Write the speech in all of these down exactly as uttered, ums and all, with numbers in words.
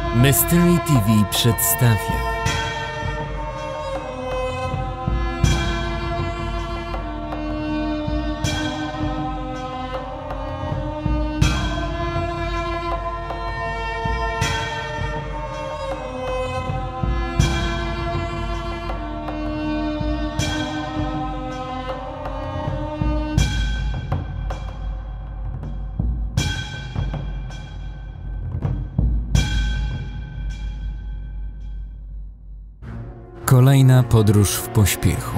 Mystery T V przedstawia kolejna podróż w pośpiechu.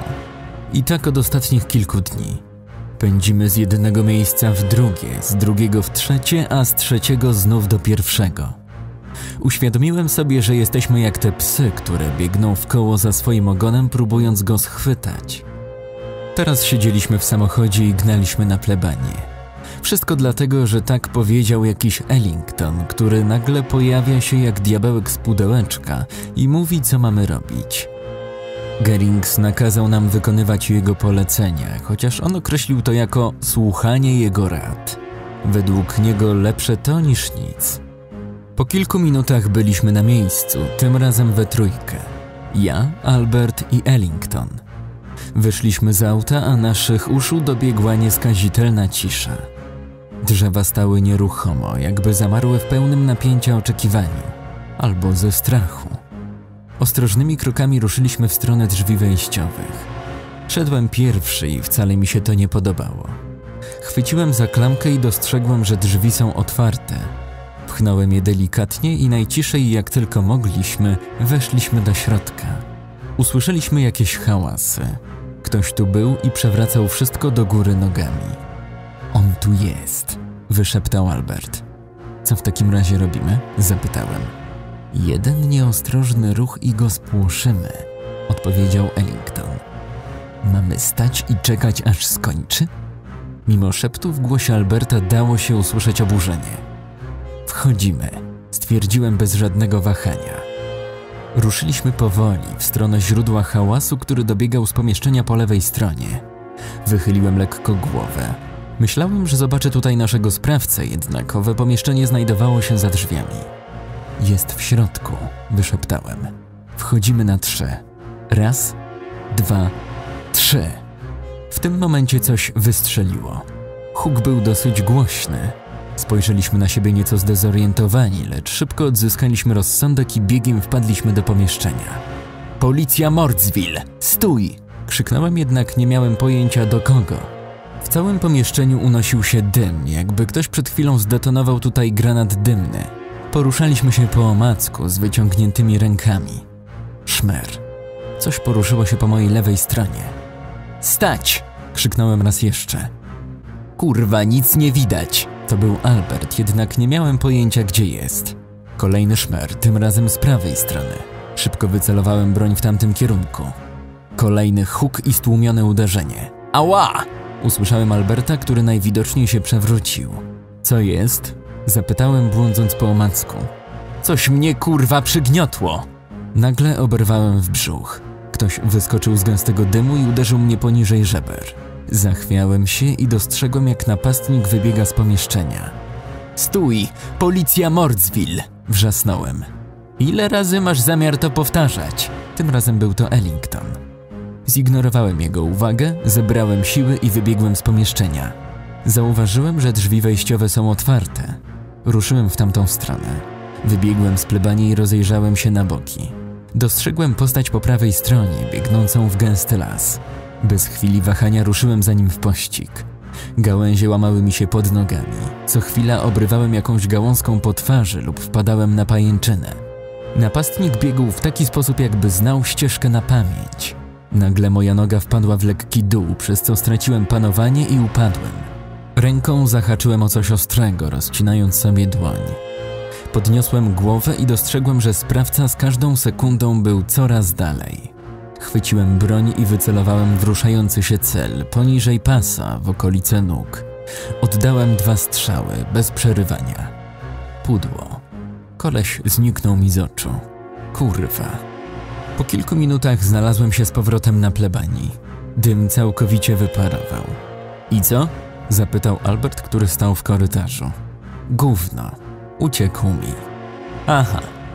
I tak od ostatnich kilku dni. Pędzimy z jednego miejsca w drugie, z drugiego w trzecie, a z trzeciego znów do pierwszego. Uświadomiłem sobie, że jesteśmy jak te psy, które biegną w koło za swoim ogonem, próbując go schwytać. Teraz siedzieliśmy w samochodzie i gnaliśmy na plebanie. Wszystko dlatego, że tak powiedział jakiś Ellington, który nagle pojawia się jak diabełek z pudełeczka i mówi, co mamy robić. Gerings nakazał nam wykonywać jego polecenia, chociaż on określił to jako słuchanie jego rad. Według niego lepsze to niż nic. Po kilku minutach byliśmy na miejscu, tym razem we trójkę. Ja, Albert i Ellington. Wyszliśmy z auta, a naszych uszu dobiegła nieskazitelna cisza. Drzewa stały nieruchomo, jakby zamarły w pełnym napięcia oczekiwaniu, albo ze strachu. Ostrożnymi krokami ruszyliśmy w stronę drzwi wejściowych. Szedłem pierwszy i wcale mi się to nie podobało. Chwyciłem za klamkę i dostrzegłem, że drzwi są otwarte. Pchnąłem je delikatnie i najciszej jak tylko mogliśmy weszliśmy do środka. Usłyszeliśmy jakieś hałasy. Ktoś tu był i przewracał wszystko do góry nogami. On tu jest, wyszeptał Albert. Co w takim razie robimy? Zapytałem. Jeden nieostrożny ruch i go spłoszymy, odpowiedział Ellington. Mamy stać i czekać, aż skończy? Mimo szeptu w głosie Alberta dało się usłyszeć oburzenie. Wchodzimy, stwierdziłem bez żadnego wahania. Ruszyliśmy powoli w stronę źródła hałasu, który dobiegał z pomieszczenia po lewej stronie. Wychyliłem lekko głowę. Myślałem, że zobaczę tutaj naszego sprawcę, jednak owe pomieszczenie znajdowało się za drzwiami. Jest w środku, wyszeptałem. Wchodzimy na trzy. Raz, dwa, trzy. W tym momencie coś wystrzeliło. Huk był dosyć głośny. Spojrzeliśmy na siebie nieco zdezorientowani, lecz szybko odzyskaliśmy rozsądek i biegiem wpadliśmy do pomieszczenia. Policja Mordsville! Stój! Krzyknąłem, jednak nie miałem pojęcia do kogo. W całym pomieszczeniu unosił się dym, jakby ktoś przed chwilą zdetonował tutaj granat dymny. Poruszaliśmy się po omacku z wyciągniętymi rękami. Szmer. Coś poruszyło się po mojej lewej stronie. Stać! Krzyknąłem raz jeszcze. Kurwa, nic nie widać! To był Albert, jednak nie miałem pojęcia, gdzie jest. Kolejny szmer, tym razem z prawej strony. Szybko wycelowałem broń w tamtym kierunku. Kolejny huk i stłumione uderzenie. Ała! Usłyszałem Alberta, który najwidoczniej się przewrócił. Co jest? Zapytałem, błądząc po omacku. Coś mnie kurwa przygniotło! Nagle oberwałem w brzuch. Ktoś wyskoczył z gęstego dymu i uderzył mnie poniżej żeber. Zachwiałem się i dostrzegłem, jak napastnik wybiega z pomieszczenia. Stój! Policja Mordsville! Wrzasnąłem. Ile razy masz zamiar to powtarzać? Tym razem był to Ellington. Zignorowałem jego uwagę, zebrałem siły i wybiegłem z pomieszczenia. Zauważyłem, że drzwi wejściowe są otwarte. Ruszyłem w tamtą stronę. Wybiegłem z plebanii i rozejrzałem się na boki. Dostrzegłem postać po prawej stronie, biegnącą w gęsty las. Bez chwili wahania ruszyłem za nim w pościg. Gałęzie łamały mi się pod nogami. Co chwila obrywałem jakąś gałązką po twarzy lub wpadałem na pajęczynę. Napastnik biegł w taki sposób, jakby znał ścieżkę na pamięć. Nagle moja noga wpadła w lekki dół, przez co straciłem panowanie i upadłem. Ręką zahaczyłem o coś ostrego, rozcinając sobie dłoń. Podniosłem głowę i dostrzegłem, że sprawca z każdą sekundą był coraz dalej. Chwyciłem broń i wycelowałem w ruszający się cel, poniżej pasa, w okolice nóg. Oddałem dwa strzały, bez przerywania. Pudło. Koleś zniknął mi z oczu. Kurwa. Po kilku minutach znalazłem się z powrotem na plebanii. Dym całkowicie wyparował. I co? Zapytał Albert, który stał w korytarzu. Gówno. Uciekł mi. Aha,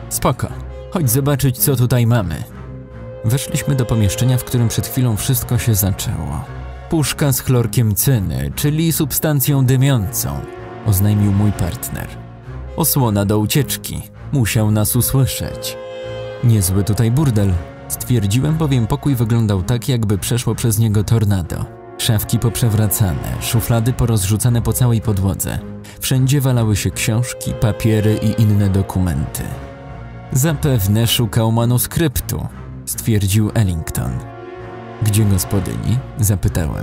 Spoko, chodź zobaczyć, co tutaj mamy. Weszliśmy do pomieszczenia, w którym przed chwilą wszystko się zaczęło. Puszka z chlorkiem cyny, czyli substancją dymiącą, oznajmił mój partner. Osłona do ucieczki, musiał nas usłyszeć. Niezły tutaj burdel, stwierdziłem, bowiem pokój wyglądał tak, jakby przeszło przez niego tornado. Szafki poprzewracane, szuflady porozrzucane po całej podłodze. Wszędzie walały się książki, papiery i inne dokumenty. Zapewne szukał manuskryptu, stwierdził Ellington. Gdzie gospodyni? Zapytałem.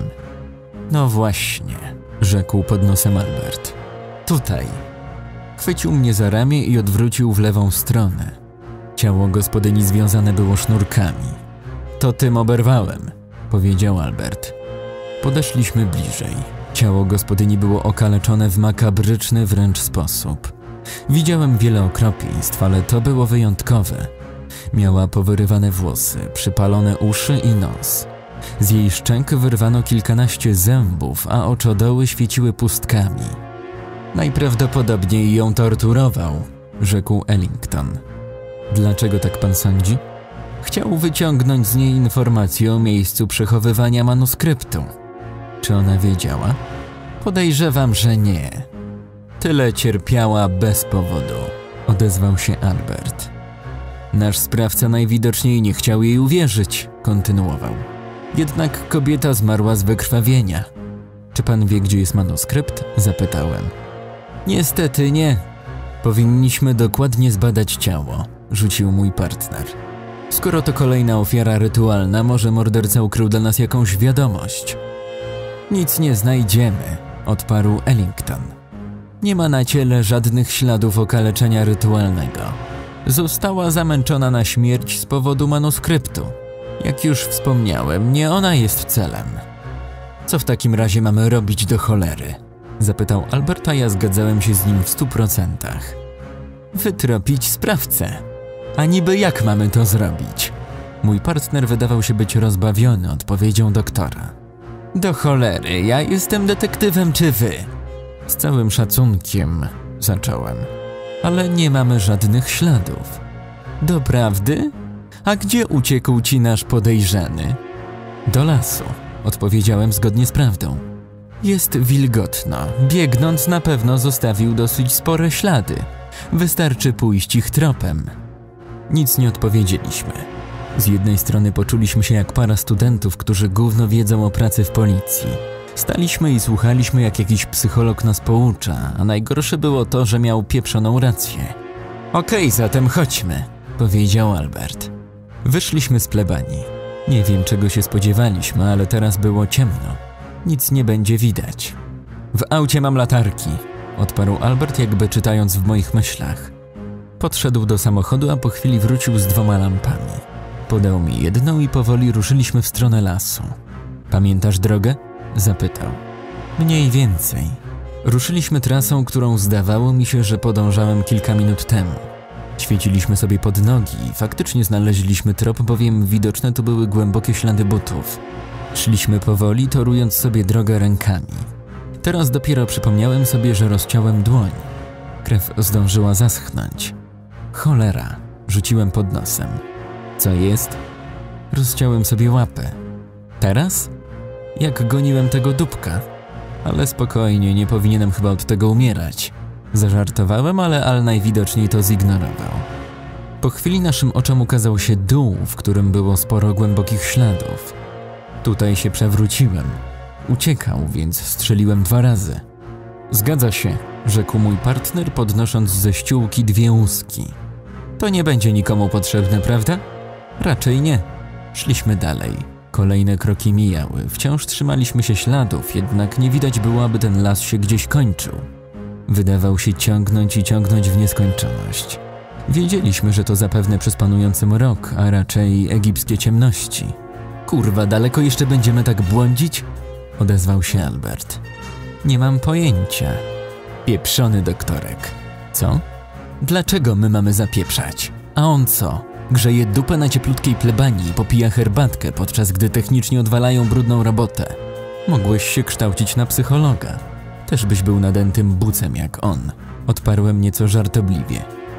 No właśnie, rzekł pod nosem Albert. Tutaj. Chwycił mnie za ramię i odwrócił w lewą stronę. Ciało gospodyni związane było sznurkami. To tym oberwałem, powiedział Albert. Podeszliśmy bliżej. Ciało gospodyni było okaleczone w makabryczny wręcz sposób. Widziałem wiele okropieństw, ale to było wyjątkowe. Miała powyrywane włosy, przypalone uszy i nos. Z jej szczęk wyrwano kilkanaście zębów, a oczodoły świeciły pustkami. Najprawdopodobniej ją torturował, rzekł Ellington. Dlaczego tak pan sądzi? Chciał wyciągnąć z niej informacje o miejscu przechowywania manuskryptu. Czy ona wiedziała? Podejrzewam, że nie. Tyle cierpiała bez powodu, odezwał się Albert. Nasz sprawca najwidoczniej nie chciał jej uwierzyć, kontynuował. Jednak kobieta zmarła z wykrwawienia. Czy pan wie, gdzie jest manuskrypt? Zapytałem. Niestety nie. Powinniśmy dokładnie zbadać ciało, rzucił mój partner. Skoro to kolejna ofiara rytualna, może morderca ukrył dla nas jakąś wiadomość. Nic nie znajdziemy, odparł Ellington. Nie ma na ciele żadnych śladów okaleczenia rytualnego. Została zamęczona na śmierć z powodu manuskryptu. Jak już wspomniałem, nie ona jest celem. Co w takim razie mamy robić do cholery? Zapytał Albert, a ja zgadzałem się z nim w stu procentach. Wytropić sprawcę. A niby jak mamy to zrobić? Mój partner wydawał się być rozbawiony odpowiedzią doktora. Do cholery, ja jestem detektywem czy wy? Z całym szacunkiem, zacząłem. Ale nie mamy żadnych śladów. Doprawdy? A gdzie uciekł ci nasz podejrzany? Do lasu, odpowiedziałem zgodnie z prawdą. Jest wilgotno. Biegnąc na pewno zostawił dosyć spore ślady. Wystarczy pójść ich tropem. Nic nie odpowiedzieliśmy. Z jednej strony poczuliśmy się jak para studentów, którzy gówno wiedzą o pracy w policji. Staliśmy i słuchaliśmy, jak jakiś psycholog nas poucza, a najgorsze było to, że miał pieprzoną rację. Okej, zatem chodźmy, powiedział Albert. Wyszliśmy z plebanii. Nie wiem, czego się spodziewaliśmy, ale teraz było ciemno. Nic nie będzie widać. W aucie mam latarki, odparł Albert, jakby czytając w moich myślach. Podszedł do samochodu, a po chwili wrócił z dwoma lampami. Podał mi jedną i powoli ruszyliśmy w stronę lasu. Pamiętasz drogę? Zapytał. Mniej więcej. Ruszyliśmy trasą, którą zdawało mi się, że podążałem kilka minut temu. Świeciliśmy sobie pod nogi i faktycznie znaleźliśmy trop, bowiem widoczne tu były głębokie ślady butów. Szliśmy powoli, torując sobie drogę rękami. Teraz dopiero przypomniałem sobie, że rozciąłem dłoń. Krew zdążyła zaschnąć. Cholera, rzuciłem pod nosem. Co jest? Rozciąłem sobie łapę. Teraz? Jak goniłem tego dupka. Ale spokojnie, nie powinienem chyba od tego umierać. Zażartowałem, ale Al najwidoczniej to zignorował. Po chwili naszym oczom ukazał się dół, w którym było sporo głębokich śladów. Tutaj się przewróciłem. Uciekał, więc strzeliłem dwa razy. Zgadza się, rzekł mój partner, podnosząc ze ściółki dwie łuski. To nie będzie nikomu potrzebne, prawda? Raczej nie. Szliśmy dalej. Kolejne kroki mijały. Wciąż trzymaliśmy się śladów, jednak nie widać było, aby ten las się gdzieś kończył. Wydawał się ciągnąć i ciągnąć w nieskończoność. Wiedzieliśmy, że to zapewne przez panujący mrok, a raczej egipskie ciemności. Kurwa, daleko jeszcze będziemy tak błądzić? Odezwał się Albert. Nie mam pojęcia. Pieprzony doktorek. Co? Dlaczego my mamy zapieprzać? A on co? Grzeje dupę na cieplutkiej plebanii i popija herbatkę, podczas gdy technicznie odwalają brudną robotę. Mogłeś się kształcić na psychologa. Też byś był nadętym bucem jak on. Odparłem nieco żartobliwie.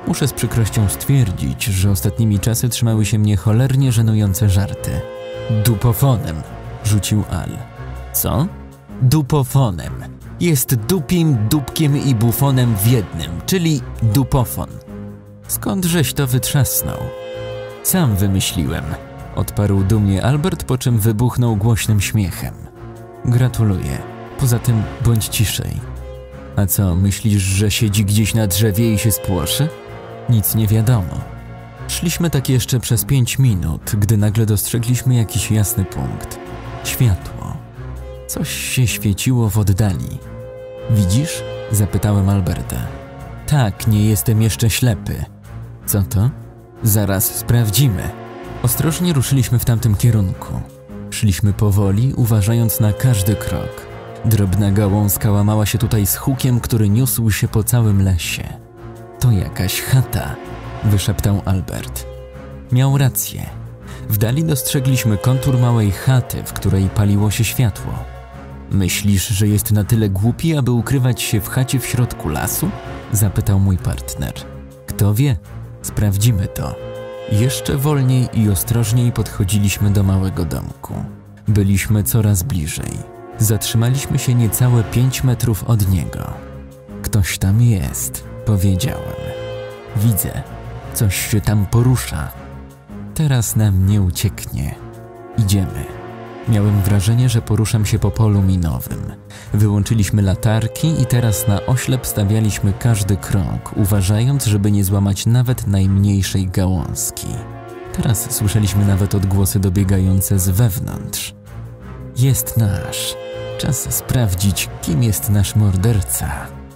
Muszę z przykrością stwierdzić, że ostatnimi czasy trzymały się mnie cholernie żenujące żarty. Dupofonem, rzucił Al. Co? Dupofonem. Jest dupim, dupkiem i bufonem w jednym, czyli dupofon. Skądżeś to wytrzasnął? Sam wymyśliłem, odparł dumnie Albert, po czym wybuchnął głośnym śmiechem. Gratuluję. Poza tym bądź ciszej. A co, myślisz, że siedzi gdzieś na drzewie i się spłoszy? Nic nie wiadomo. Szliśmy tak jeszcze przez pięć minut, gdy nagle dostrzegliśmy jakiś jasny punkt. Światło. Coś się świeciło w oddali. Widzisz? Zapytałem Alberta. Tak, nie jestem jeszcze ślepy. Co to? Zaraz sprawdzimy. Ostrożnie ruszyliśmy w tamtym kierunku. Szliśmy powoli, uważając na każdy krok. Drobna gałązka łamała się tutaj z hukiem, który niósł się po całym lesie. To jakaś chata, wyszeptał Albert. Miał rację. W dali dostrzegliśmy kontur małej chaty, w której paliło się światło. Myślisz, że jest na tyle głupi, aby ukrywać się w chacie w środku lasu? Zapytał mój partner. Kto wie? Sprawdzimy to. Jeszcze wolniej i ostrożniej podchodziliśmy do małego domku. Byliśmy coraz bliżej. Zatrzymaliśmy się niecałe pięć metrów od niego. Ktoś tam jest, powiedziałem. Widzę, coś się tam porusza. Teraz nam nie ucieknie. Idziemy. Miałem wrażenie, że poruszam się po polu minowym. Wyłączyliśmy latarki i teraz na oślep stawialiśmy każdy krok, uważając, żeby nie złamać nawet najmniejszej gałązki. Teraz słyszeliśmy nawet odgłosy dobiegające z wewnątrz. Jest nasz. Czas sprawdzić, kim jest nasz morderca.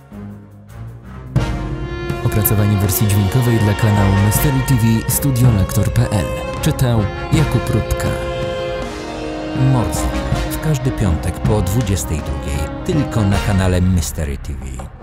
Opracowanie wersji dźwiękowej dla kanału Mystery T V studiolektor kropka p l. Czytał Jakub Rutka. Morcing w każdy piątek po dwudziestej drugiej tylko na kanale Mystery T V.